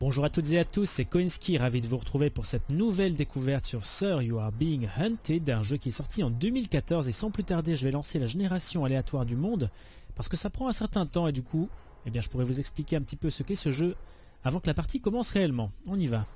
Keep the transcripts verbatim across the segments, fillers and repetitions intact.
Bonjour à toutes et à tous, c'est Koinski, ravi de vous retrouver pour cette nouvelle découverte sur Sir You Are Being Hunted, un jeu qui est sorti en deux mille quatorze et sans plus tarder je vais lancer la génération aléatoire du monde parce que ça prend un certain temps et du coup eh bien, je pourrais vous expliquer un petit peu ce qu'est ce jeu avant que la partie commence réellement. On y va.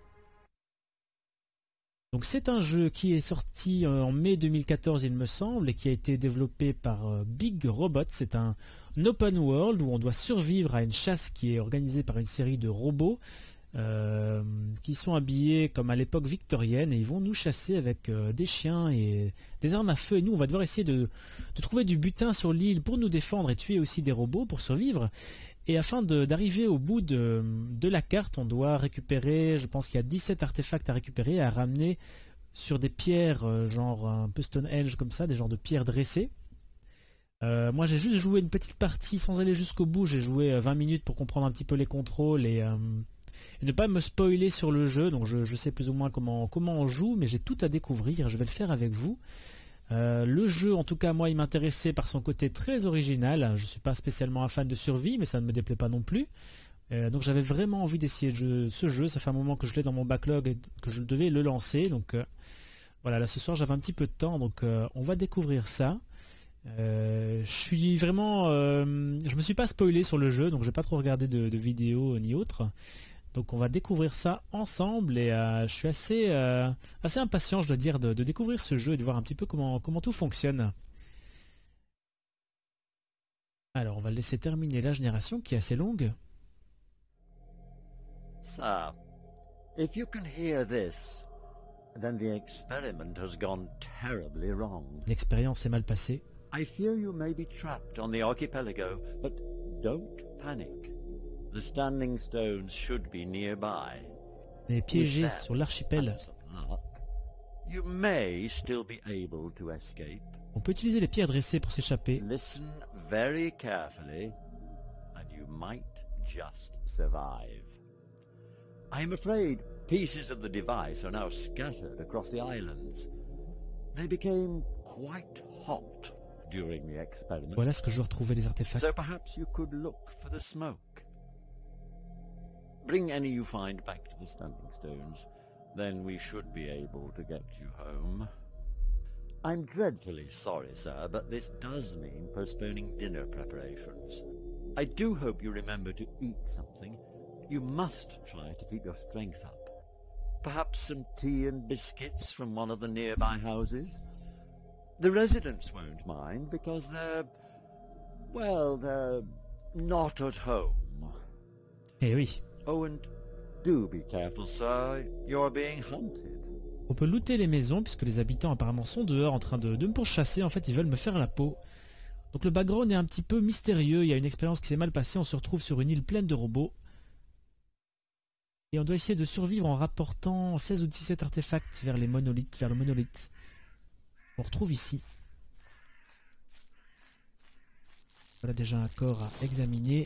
Donc c'est un jeu qui est sorti en mai deux mille quatorze il me semble et qui a été développé par Big Robot. C'est un open world où on doit survivre à une chasse qui est organisée par une série de robots euh, qui sont habillés comme à l'époque victorienne et ils vont nous chasser avec euh, des chiens et des armes à feu. Et nous on va devoir essayer de, de trouver du butin sur l'île pour nous défendre et tuer aussi des robots pour survivre. Et afin d'arriver au bout de, de la carte, on doit récupérer, je pense qu'il y a dix-sept artefacts à récupérer, à ramener sur des pierres, euh, genre un peu Stonehenge comme ça, des genres de pierres dressées. Euh, moi j'ai juste joué une petite partie sans aller jusqu'au bout, j'ai joué vingt minutes pour comprendre un petit peu les contrôles et, euh, et ne pas me spoiler sur le jeu, donc je, je sais plus ou moins comment, comment on joue, mais j'ai tout à découvrir, je vais le faire avec vous. Euh, le jeu, en tout cas, moi, il m'intéressait par son côté très original. Je ne suis pas spécialement un fan de survie, mais ça ne me déplaît pas non plus. Euh, donc j'avais vraiment envie d'essayer ce jeu. Ça fait un moment que je l'ai dans mon backlog et que je devais le lancer. Donc euh, voilà, là ce soir j'avais un petit peu de temps, donc euh, on va découvrir ça. Euh, je suis vraiment, euh, je me suis pas spoilé sur le jeu, donc je vais pas trop regarder de, de vidéos ni autres. Donc on va découvrir ça ensemble et euh, je suis assez, euh, assez impatient, je dois dire, de, de découvrir ce jeu et de voir un petit peu comment, comment tout fonctionne. Alors on va le laisser terminer la génération qui est assez longue. Sir, if you can hear this, then the experiment has gone terribly wrong. L'expérience est mal passée. I fear you may be trapped on the archipelago, but don't panic. The standing stones should be nearby. On est piégé sur l'archipel. You may still be able to escape. On peut utiliser les pierres dressées pour s'échapper. Listen very carefully, and you might just survive. I am afraid pieces of the device are now scattered across the islands. They became quite hot during the experiment. Voilà ce que je veux retrouver les artefacts. So perhaps you could look for the smoke. Bring any you find back to the standing stones. Then we should be able to get you home. I'm dreadfully sorry, sir, but this does mean postponing dinner preparations. I do hope you remember to eat something. You must try to keep your strength up. Perhaps some tea and biscuits from one of the nearby houses? The residents won't mind because they're... well, they're not at home. Eh oui. Oh, and do be careful, sir. You're being hunted. On peut looter les maisons puisque les habitants apparemment sont dehors en train de, de me pourchasser. En fait, ils veulent me faire la peau. Donc le background est un petit peu mystérieux. Il y a une expérience qui s'est mal passée. On se retrouve sur une île pleine de robots. Et on doit essayer de survivre en rapportant seize ou dix-sept artefacts vers les monolithes, vers le monolithe. On retrouve ici. Voilà déjà un corps à examiner.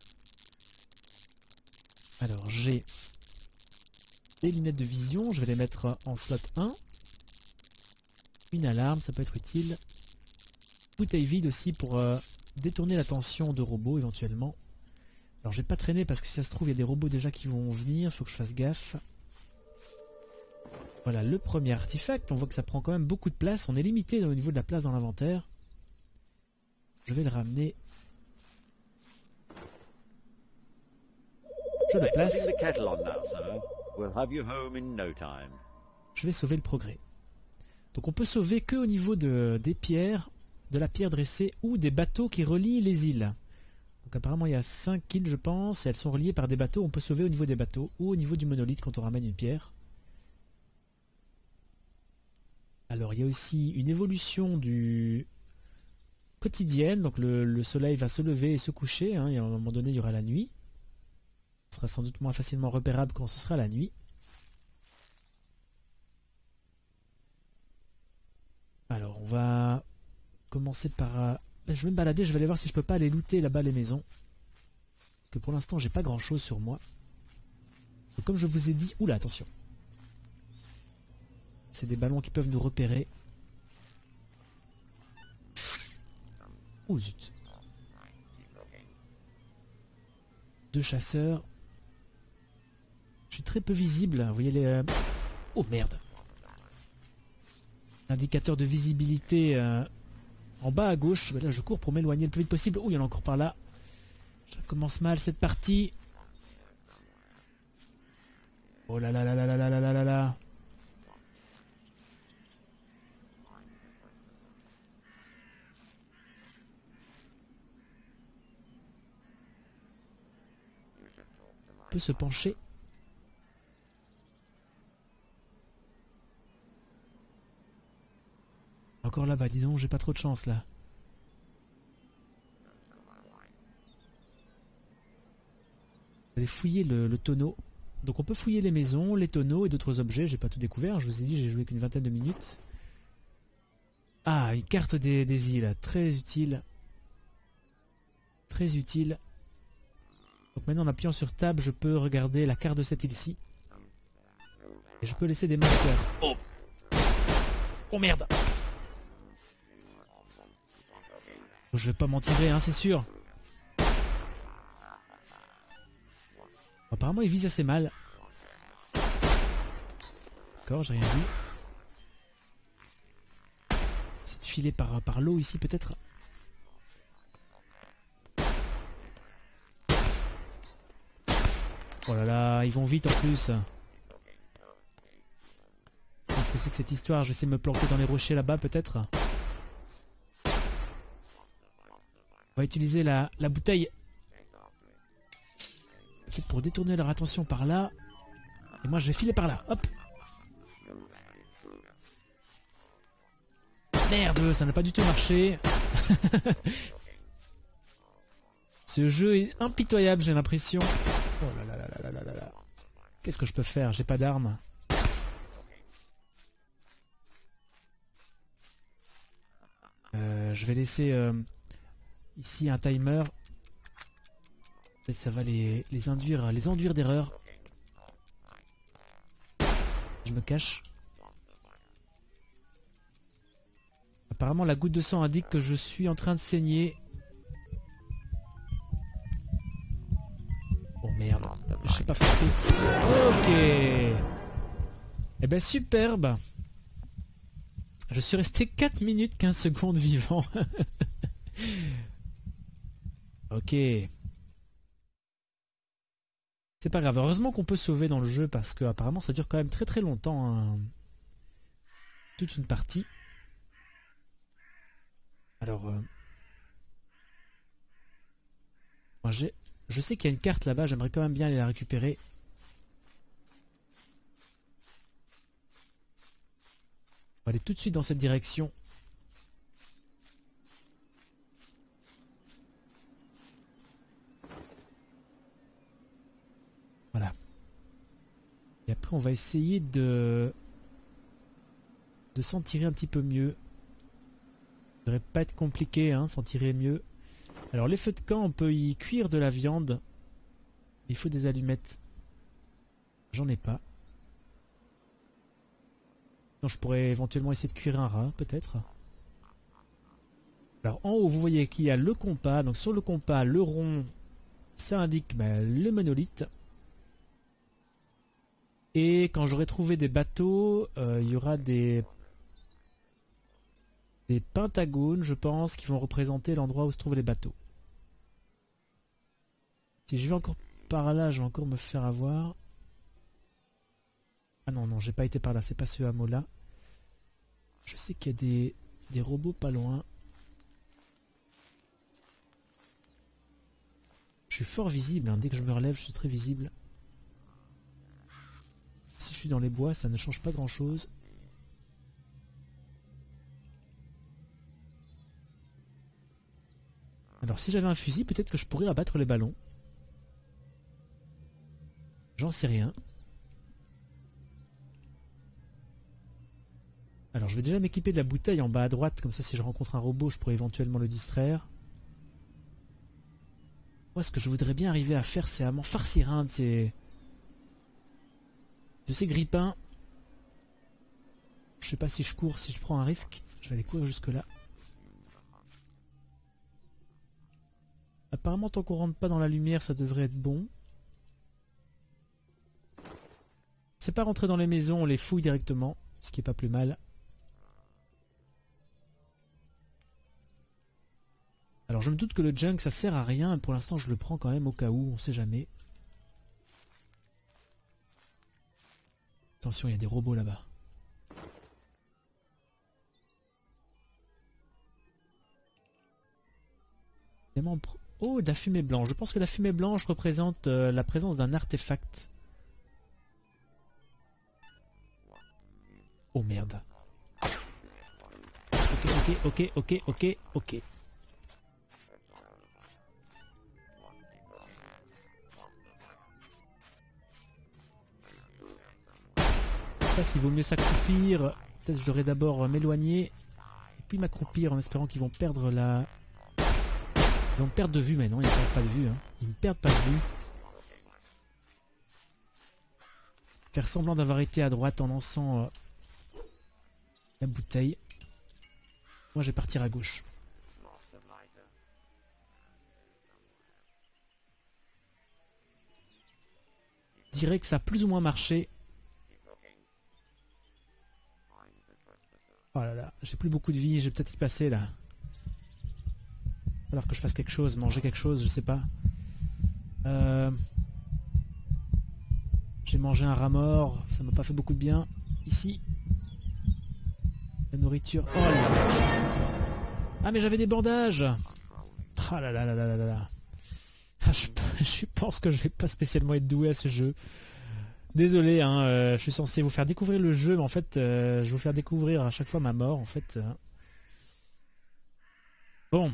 Alors j'ai des lunettes de vision, je vais les mettre en slot un. Une alarme, ça peut être utile. Bouteille vide aussi pour euh, détourner l'attention de robots éventuellement. Alors je vais pas traîner parce que si ça se trouve il y a des robots déjà qui vont venir, il faut que je fasse gaffe. Voilà le premier artefact, on voit que ça prend quand même beaucoup de place, on est limité au niveau de la place dans l'inventaire. Je vais le ramener. Je le place. Je vais sauver le progrès. Donc on peut sauver que au niveau de, des pierres, de la pierre dressée ou des bateaux qui relient les îles. Donc apparemment il y a cinq îles je pense, et elles sont reliées par des bateaux. On peut sauver au niveau des bateaux ou au niveau du monolithe quand on ramène une pierre. Alors il y a aussi une évolution du quotidienne. Donc le, le soleil va se lever et se coucher, hein, et à un moment donné il y aura la nuit. Ce sera sans doute moins facilement repérable quand ce sera la nuit. Alors on va commencer par... Je vais me balader, je vais aller voir si je peux pas aller looter là-bas les maisons. Parce que pour l'instant j'ai pas grand chose sur moi. Et comme je vous ai dit... Oula, attention. C'est des ballons qui peuvent nous repérer. Ouh zut. Deux chasseurs. Je suis très peu visible. Vous voyez les... Euh... Oh merde. Indicateur de visibilité euh, en bas à gauche. Là je cours pour m'éloigner le plus vite possible. Oh il y en a encore par là. Ça commence mal cette partie. Oh là là là là là là là là là. On peut se pencher. Encore là-bas, dis donc, j'ai pas trop de chance là. Allez fouiller le, le tonneau. Donc on peut fouiller les maisons, les tonneaux et d'autres objets. J'ai pas tout découvert, je vous ai dit, j'ai joué qu'une vingtaine de minutes. Ah, une carte des, des îles, très utile. Très utile. Donc maintenant en appuyant sur Tab, je peux regarder la carte de cette île-ci. Et je peux laisser des marqueurs. Oh Oh merde. Je vais pas m'en tirer, hein, c'est sûr. Apparemment, il vise assez mal. D'accord, j'ai rien vu. C'est de filer par, par l'eau ici, peut-être. Oh là là, ils vont vite en plus. Qu'est-ce que c'est que cette histoire? Je vais essayer de me planquer dans les rochers là-bas, peut-être. On va utiliser la, la bouteille. Peut-être pour détourner leur attention par là. Et moi je vais filer par là. Hop. Merde, ça n'a pas du tout marché. Ce jeu est impitoyable, j'ai l'impression. Oh là là là là là là là. Qu'est-ce que je peux faire? J'ai pas d'armes. Euh, je vais laisser euh, ici un timer. Et ça va les, les induire, les enduire d'erreur. Je me cache. Apparemment la goutte de sang indique que je suis en train de saigner. Oh merde, je sais pas frapper. Ok. Eh ben superbe. Je suis resté quatre minutes quinze secondes vivant. Ok. C'est pas grave. Heureusement qu'on peut sauver dans le jeu parce que apparemment ça dure quand même très très longtemps. Hein. Toute une partie. Alors, euh... moi, j'ai... je sais qu'il y a une carte là-bas. J'aimerais quand même bien aller la récupérer. On va aller tout de suite dans cette direction. Voilà. Et après on va essayer de de s'en tirer un petit peu mieux. Ça devrait pas être compliqué, hein, s'en tirer mieux. Alors les feux de camp, on peut y cuire de la viande. Il faut des allumettes. J'en ai pas. Non, je pourrais éventuellement essayer de cuire un rat, peut-être. Alors en haut, vous voyez qu'il y a le compas. Donc sur le compas, le rond, ça indique bah, le monolithe. Et quand j'aurai trouvé des bateaux, euh, il y aura des, des pentagones, je pense, qui vont représenter l'endroit où se trouvent les bateaux. Si je vais encore par là, je vais encore me faire avoir. Ah non, non, j'ai pas été par là, c'est pas ce hameau-là. Je sais qu'il y a des, des robots pas loin. Je suis fort visible, hein. Dès que je me relève, je suis très visible. Si je suis dans les bois, ça ne change pas grand-chose. Alors si j'avais un fusil, peut-être que je pourrais abattre les ballons. J'en sais rien. Alors je vais déjà m'équiper de la bouteille en bas à droite, comme ça si je rencontre un robot, je pourrais éventuellement le distraire. Moi ce que je voudrais bien arriver à faire, c'est à m'en farcir un de ces... de ces grippins. Je sais pas si je cours, si je prends un risque. Je vais aller courir jusque là. Apparemment tant qu'on rentre pas dans la lumière, ça devrait être bon. C'est pas rentrer dans les maisons, on les fouille directement, ce qui est pas plus mal. Alors je me doute que le junk ça sert à rien, pour l'instant je le prends quand même au cas où, on sait jamais. Attention, il y a des robots là-bas. Oh, de la fumée blanche. Je pense que la fumée blanche représente euh, la présence d'un artefact. Oh merde. Ok, ok, ok, ok, ok. Je sais pas s'il vaut mieux s'accroupir. Peut-être je devrais d'abord m'éloigner. Et puis m'accroupir en espérant qu'ils vont perdre la... Ils vont me perdre de vue, mais non, ils ne perdent pas de vue. Hein. Ils ne perdent pas de vue. Faire semblant d'avoir été à droite en lançant euh, la bouteille. Moi, je vais partir à gauche. Je dirais que ça a plus ou moins marché. Oh là là, j'ai plus beaucoup de vie, je vais peut-être y passer là. Alors que je fasse quelque chose, manger quelque chose, je sais pas. Euh... J'ai mangé un rat mort, ça m'a pas fait beaucoup de bien. Ici. La nourriture. Oh là là. Ah mais j'avais des bandages. Ah là là là là là là. Ah, je, je pense que je vais pas spécialement être doué à ce jeu. Désolé, hein, euh, je suis censé vous faire découvrir le jeu, mais en fait, euh, je vais vous faire découvrir à chaque fois ma mort, en fait. Euh... Bon.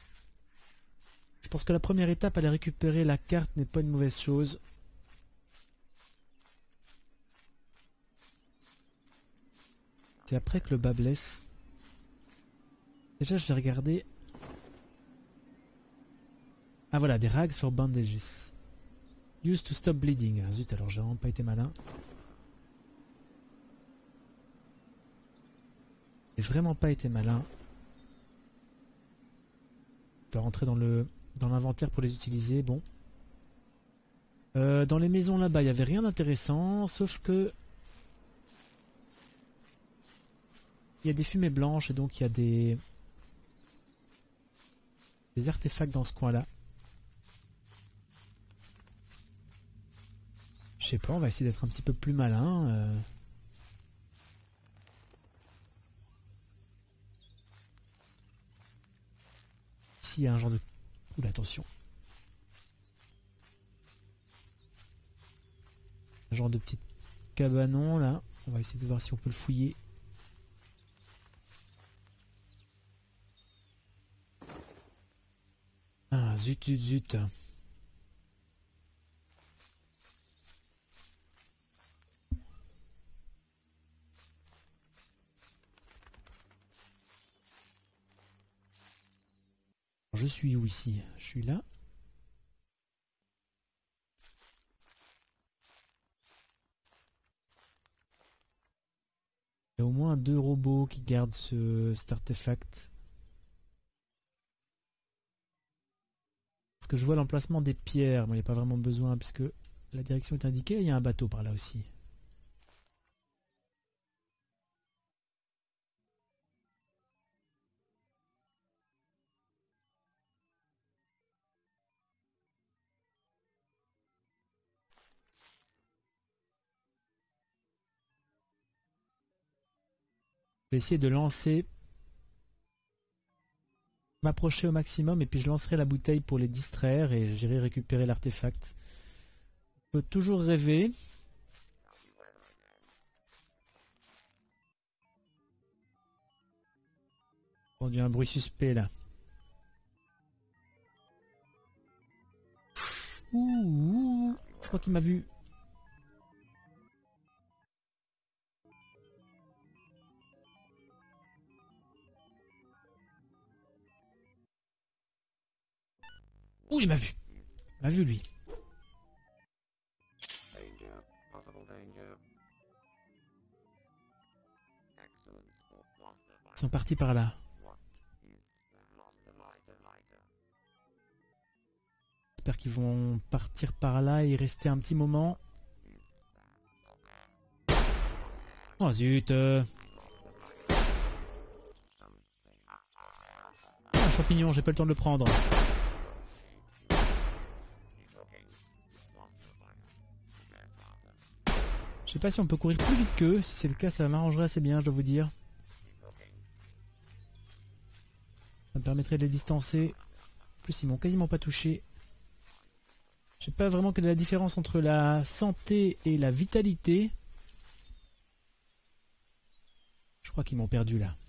Je pense que la première étape, aller récupérer la carte n'est pas une mauvaise chose. C'est après que le bas blesse. Déjà, je vais regarder. Ah voilà, des rags for bandages. Used to stop bleeding. Ah, zut, alors j'ai vraiment pas été malin. J'ai vraiment pas été malin. Je dois rentrer dans le dans l'inventaire pour les utiliser. Bon. Euh, dans les maisons là-bas, il n'y avait rien d'intéressant, sauf que il y a des fumées blanches et donc il y a des des artefacts dans ce coin-là. Je sais pas, on va essayer d'être un petit peu plus malin. Euh... Ici, il y a un genre de... Oula, attention. Un genre de petit cabanon, là. On va essayer de voir si on peut le fouiller. Ah, zut, zut, zut. Je suis où ici? Je suis là. Il y a au moins deux robots qui gardent ce, cet artefact. Parce que je vois l'emplacement des pierres. Bon, il n'y a pas vraiment besoin puisque la direction est indiquée. Il y a un bateau par là aussi. Je vais essayer de lancer, m'approcher au maximum et puis je lancerai la bouteille pour les distraire et j'irai récupérer l'artefact. On peut toujours rêver. On dit un bruit suspect là. Ouh, ouh, je crois qu'il m'a vu. Ouh, il m'a vu. Il m'a vu lui. Ils sont partis par là. J'espère qu'ils vont partir par là et rester un petit moment. Oh zut euh... ah, un champignon, j'ai pas le temps de le prendre. Je sais pas si on peut courir plus vite qu'eux. Si c'est le cas, ça m'arrangerait assez bien, je dois vous dire. Ça me permettrait de les distancer. En plus, ils m'ont quasiment pas touché. Je sais pas vraiment quelle est la différence entre la santé et la vitalité. Je crois qu'ils m'ont perdu là.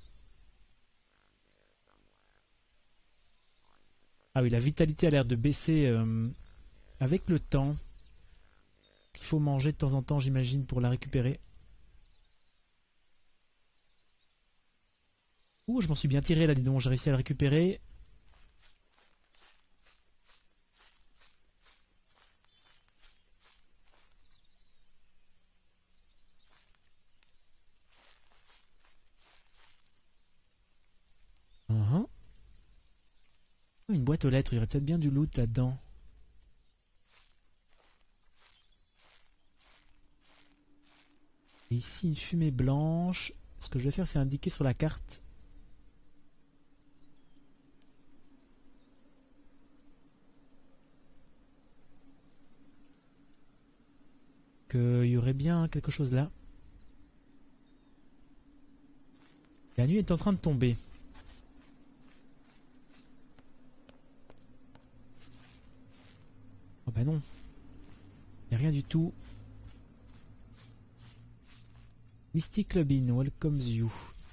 Ah oui, la vitalité a l'air de baisser euh, avec le temps. Il faut manger de temps en temps, j'imagine, pour la récupérer. Ouh, je m'en suis bien tiré là, dis donc, j'ai réussi à le récupérer. Uh-huh. Oh, une boîte aux lettres, il y aurait peut-être bien du loot là-dedans. Et ici, une fumée blanche. Ce que je vais faire, c'est indiquer sur la carte. Qu'il y aurait bien quelque chose là. La nuit est en train de tomber. Oh bah non. Il n'y a rien du tout. Mystic Lobin, welcomes you.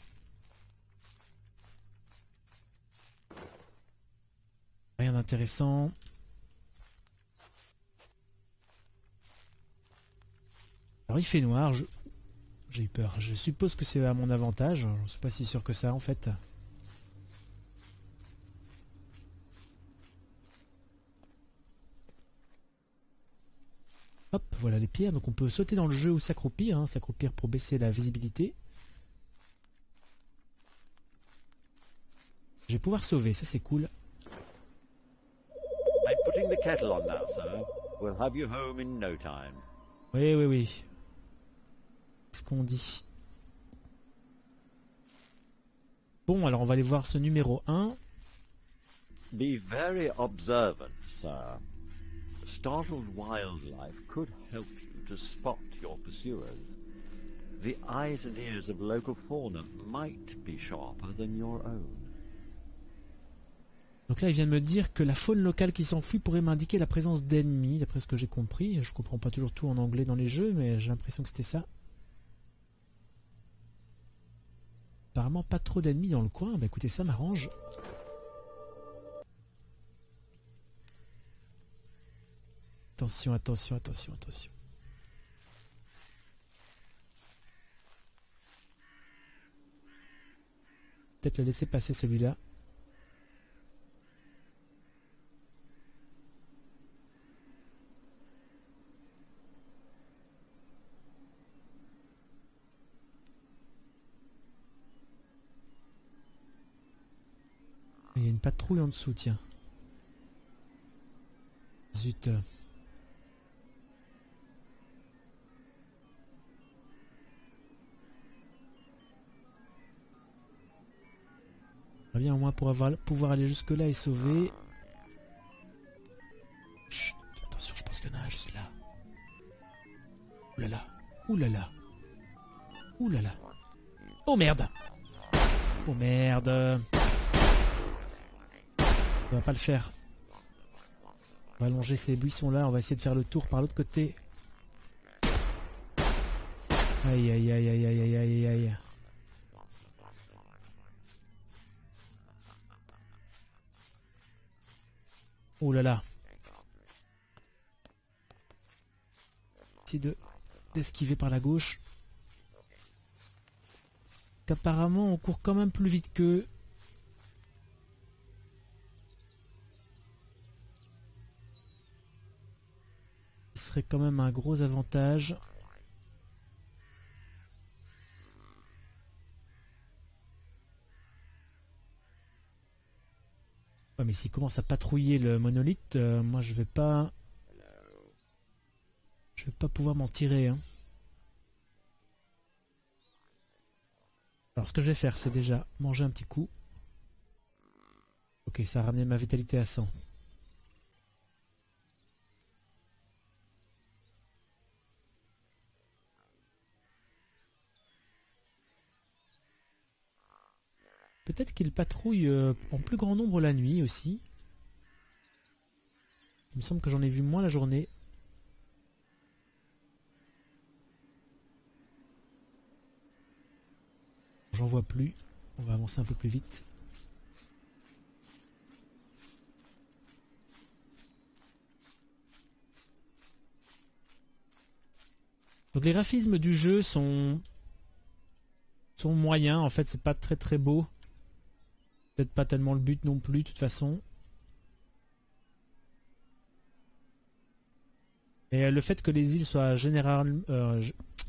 Rien d'intéressant. Alors il fait noir, je... j'ai eu peur. Je suppose que c'est à mon avantage. Je ne suis pas si sûr que ça en fait. Hop, voilà les pierres. Donc on peut sauter dans le jeu ou s'accroupir. Hein, s'accroupir pour baisser la visibilité. Je vais pouvoir sauver, ça c'est cool. I'm putting the kettle on now, sir. We'll have you home in no time. Oui, oui, oui. Ce qu'on dit. Bon, alors on va aller voir ce numéro un. Be very observant, sir. Startled wildlife could help you to spot your pursuers. The eyes and ears of local fauna might be sharper than your own. Donc là, il vient de me dire que la faune locale qui s'enfuit pourrait m'indiquer la présence d'ennemis, d'après ce que j'ai compris. Je comprends pas toujours tout en anglais dans les jeux, mais j'ai l'impression que c'était ça. Apparemment pas trop d'ennemis dans le coin. Bah écoutez, ça m'arrange. Attention, attention, attention, attention. Peut-être le laisser passer celui-là. Il y a une patrouille en dessous, tiens. Zut. Très bien, au moins pour avoir, pouvoir aller jusque là et sauver. Chut, attention, je pense qu'il y en a un juste là. Ouh là là, ouh là là, ouh là là. Oh merde. Oh merde. On va pas le faire. On va allonger ces buissons là, on va essayer de faire le tour par l'autre côté. Aïe aïe aïe aïe aïe aïe aïe aïe. Oh là là. Essayer de d'esquiver par la gauche. Qu'apparemment on court quand même plus vite qu'eux. Ce serait quand même un gros avantage. Ouais, mais s'il commence à patrouiller le monolithe, euh, moi je vais pas... Je vais pas pouvoir m'en tirer. Hein. Alors ce que je vais faire, c'est déjà manger un petit coup. Ok, ça a ramené ma vitalité à cent. Peut-être qu'il patrouille euh, en plus grand nombre la nuit aussi. Il me semble que j'en ai vu moins la journée. J'en vois plus. On va avancer un peu plus vite. Donc les graphismes du jeu sont sont moyens. En fait, c'est pas très très beau. Peut-être pas tellement le but non plus, de toute façon. Et le fait que les îles soient généralement euh,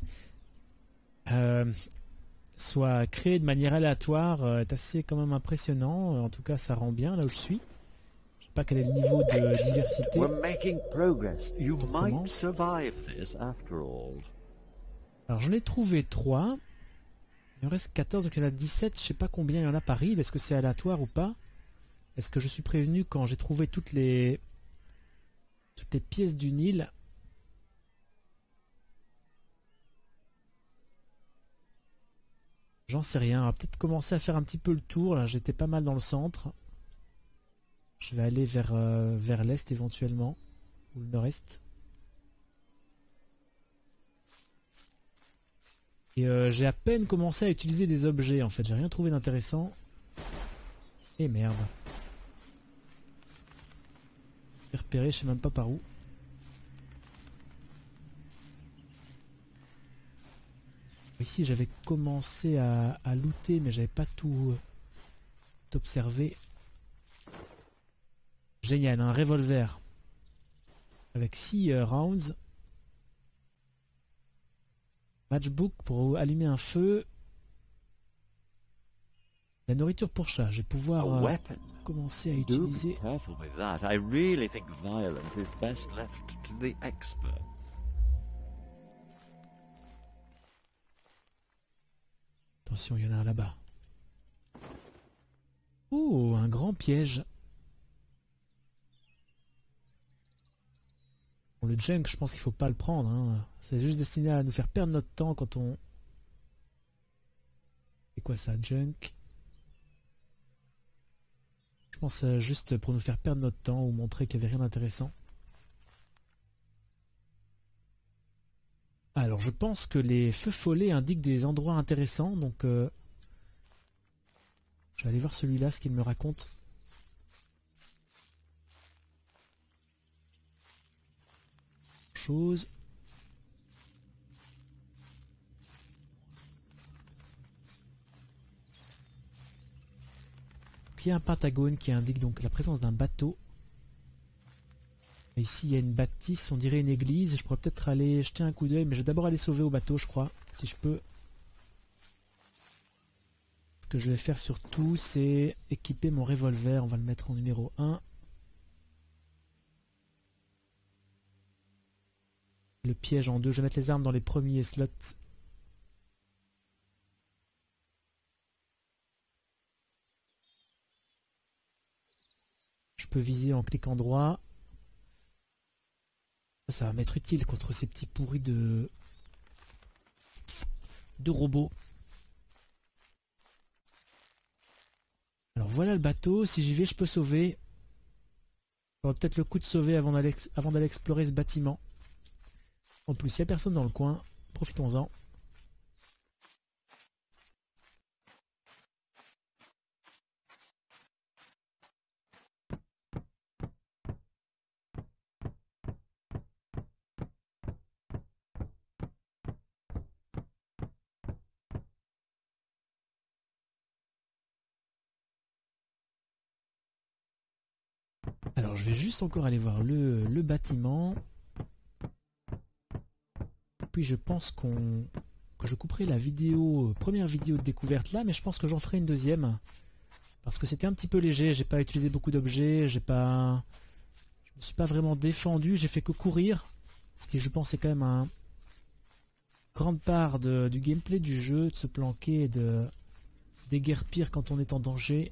euh, soient créées de manière aléatoire euh, est assez quand même impressionnant. En tout cas, ça rend bien là où je suis. Je sais pas quel est le niveau de diversité. We're making progress. You might survive this after all. Alors j'en ai trouvé trois. Il en reste quatorze, donc il y en a dix-sept. Je sais pas combien il y en a par île. Est-ce que c'est aléatoire ou pas? Est-ce que je suis prévenu quand j'ai trouvé toutes les toutes les pièces d'une île? J'en sais rien. On va peut-être commencer à faire un petit peu le tour. Là, j'étais pas mal dans le centre. Je vais aller vers, euh, vers l'est éventuellement. Ou le nord-est. Et euh, j'ai à peine commencé à utiliser des objets en fait. J'ai rien trouvé d'intéressant. Et merde. J'ai repéré, je sais même pas par où. Ici j'avais commencé à, à looter mais j'avais pas tout euh, observé. Génial, un revolver avec six euh, rounds. Matchbook pour allumer un feu. La nourriture pour chat, je vais pouvoir euh, commencer à utiliser. Do be careful with that. I really think violence is best left to the experts. Attention, il y en a un là-bas. Oh, un grand piège. Bon, le junk, je pense qu'il faut pas le prendre. Hein. C'est juste destiné à nous faire perdre notre temps quand on... C'est quoi ça, junk? Je pense euh, juste pour nous faire perdre notre temps ou montrer qu'il n'y avait rien d'intéressant. Alors, je pense que les feux follets indiquent des endroits intéressants, donc euh, je vais aller voir celui-là, ce qu'il me raconte. Chose. Il y a un pentagone qui indique donc la présence d'un bateau. Ici il y a une bâtisse, on dirait une église. Je pourrais peut-être aller jeter un coup d'œil, mais je vais d'abord aller sauver au bateau, je crois, si je peux. Ce que je vais faire surtout, c'est équiper mon revolver. On va le mettre en numéro un. Le piège en deux. Je vais mettre les armes dans les premiers slots. Je peux viser en cliquant droit. Ça va m'être utile contre ces petits pourris de, de robots. Alors voilà le bateau. Si j'y vais, je peux sauver. On va peut-être le coup de sauver avant d'aller avant d'aller explorer ce bâtiment. En plus, il n'y a personne dans le coin. Profitons-en. Alors je vais juste encore aller voir le, le bâtiment. Puis je pense qu'on que je couperai la vidéo, première vidéo de découverte là, mais je pense que j'en ferai une deuxième. Parce que c'était un petit peu léger, j'ai pas utilisé beaucoup d'objets, j'ai pas. Je me suis pas vraiment défendu, j'ai fait que courir. Ce qui je pense est quand même une grande part de, du gameplay du jeu, de se planquer et de, Des guerres pires quand on est en danger.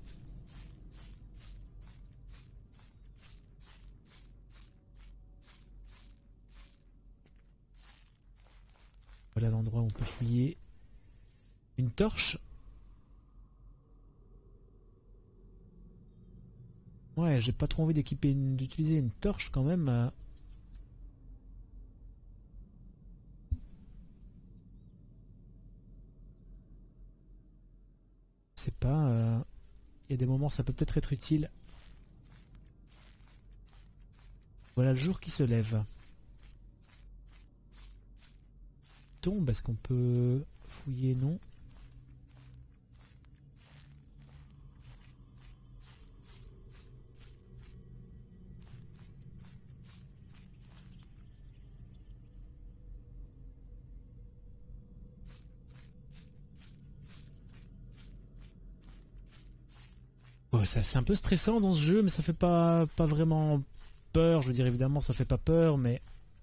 Voilà l'endroit où on peut fouiller. Une torche. Ouais, j'ai pas trop envie d'équiper, d'utiliser une torche quand même. Euh... Je sais pas. Euh... Il y a des moments ça peut peut-être être utile. Voilà le jour qui se lève. Tombe, est-ce qu'on peut fouiller? Non. Ouais, c'est un peu stressant dans ce jeu, mais ça fait pas, pas vraiment peur. Je veux dire, évidemment, ça fait pas peur, mais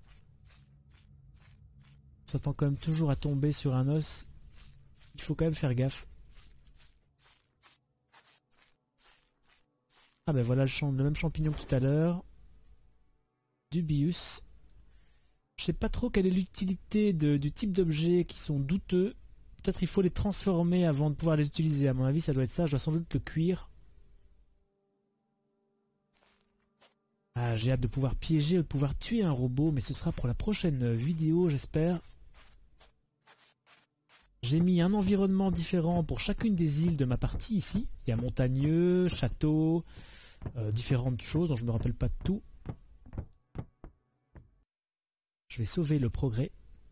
on s'attend quand même toujours à tomber sur un os. Il faut quand même faire gaffe. Ah ben voilà le, champ, le même champignon que tout à l'heure. Dubius. Je sais pas trop quelle est l'utilité du type d'objets qui sont douteux. Peut-être il faut les transformer avant de pouvoir les utiliser. À mon avis, ça doit être ça. Je dois sans doute le cuire. Ah, j'ai hâte de pouvoir piéger, de pouvoir tuer un robot, mais ce sera pour la prochaine vidéo, j'espère. J'ai mis un environnement différent pour chacune des îles de ma partie ici. Il y a montagneux, château, euh, différentes choses dont je ne me rappelle pas de tout. Je vais sauver le progrès.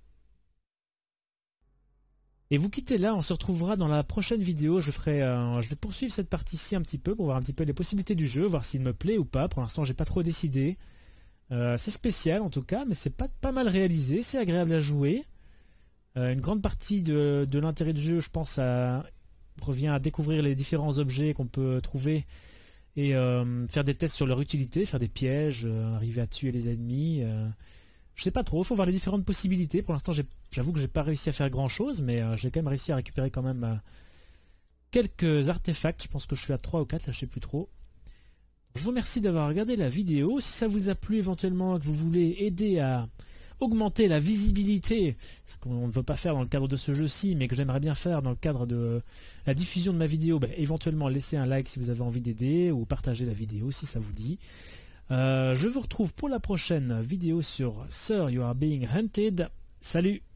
Et vous quittez là, on se retrouvera dans la prochaine vidéo. Je ferai, euh, je vais poursuivre cette partie-ci un petit peu pour voir un petit peu les possibilités du jeu, voir s'il me plaît ou pas. Pour l'instant, j'ai pas trop décidé. Euh, c'est spécial en tout cas, mais c'est pas, pas mal réalisé, c'est agréable à jouer. Euh, une grande partie de, de l'intérêt du jeu, je pense, à, revient à découvrir les différents objets qu'on peut trouver et euh, faire des tests sur leur utilité, faire des pièges, euh, arriver à tuer les ennemis. Euh, je sais pas trop, il faut voir les différentes possibilités. Pour l'instant, j'avoue que j'ai pas réussi à faire grand chose, mais euh, j'ai quand même réussi à récupérer quand même euh, quelques artefacts. Je pense que je suis à trois ou quatre, là je sais plus trop. Je vous remercie d'avoir regardé la vidéo. Si ça vous a plu éventuellement, que vous voulez aider à augmenter la visibilité, ce qu'on ne veut pas faire dans le cadre de ce jeu-ci, mais que j'aimerais bien faire dans le cadre de la diffusion de ma vidéo, bah, éventuellement laissez un like si vous avez envie d'aider, ou partagez la vidéo si ça vous dit. Euh, je vous retrouve pour la prochaine vidéo sur Sir, You Are Being Hunted. Salut!